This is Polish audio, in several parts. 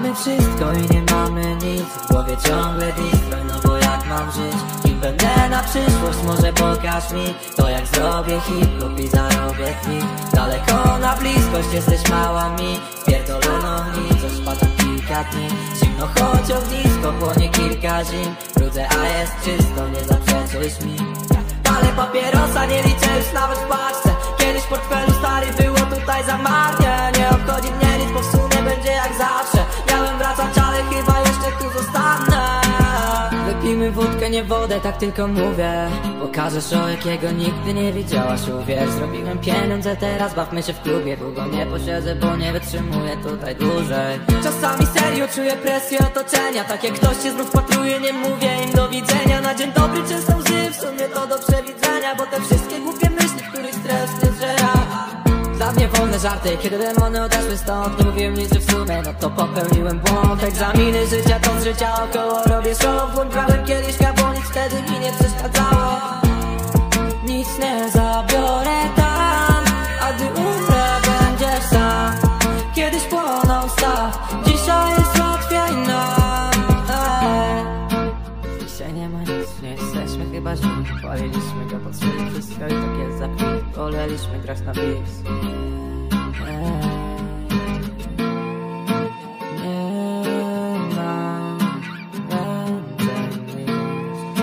Mamy wszystko i nie mamy nic, w głowie ciągle distroj, no bo jak mam żyć? Kim będę na przyszłość, może pokaż mi to, jak zrobię hip lub i zarobię kwit. Daleko na bliskość, jesteś mała mi, pierdoloną mi, co spada kilka dni. Zimno, choć ognisko, płonie kilka zim. Brudzę, a jest czysto, nie zaprzeczysz mi. Palę papierosa, nie liczę już nawet w paczce. Kiedyś w portfelu stary było tutaj za marnie. Nie obchodzi mnie nic, bo w sumie będzie jak zawsze. Miałem wracać, ale chyba jeszcze tu zostanę. Wypijmy wódkę, nie wodę, tak tylko mówię. Pokażę show, jakiego nigdy nie widziałaś, uwierz. Zrobiłem pieniądze, teraz bawmy się w klubie. Długo nie posiedzę, bo nie wytrzymuję tutaj dłużej. Czasami serio czuję presję otoczenia. Tak jak ktoś się znów patruje, nie mówię im do widzenia. Na dzień dobry często łzy, w sumie to do przewidzenia. Bo te wszystkie głupie myśli, których stres nie zżera. Dla mnie wolne żarty, kiedy demony odeszły stąd. Nie mówiłem nic, że w sumie, no to popełniłem błąd. Egzaminy życia, to z życia około robię show. Błąd brałem kieliszka, bo nic wtedy mi nie przeszkadzało. Nic nie zabiorę tam, a gdy umrę, będziesz sam. Kiedyś płonął staw, dzisiaj jest łatwiej nam. Dzisiaj nie ma nic, nie jesteśmy chyba źli. Paliliśmy go pod swoim wszystko i tak jest za chwilę. Woleliśmy grać na bis. Nie mam więcej nic.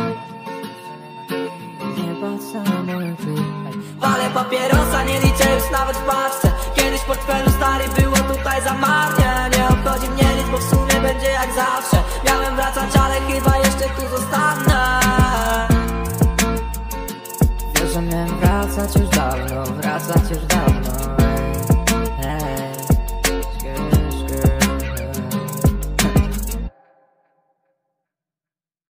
Nie patrzę na moje klipy. Palę papierosa, nie liczę już nawet w paczce. Kiedyś w portfelu stary było tutaj za marnie. Nie obchodzi mnie nic, bo w sumie będzie jak zawsze. Miałem wracać, ale chyba jeszcze tu zostanę. Wiesz, że miałem wracać już dawno,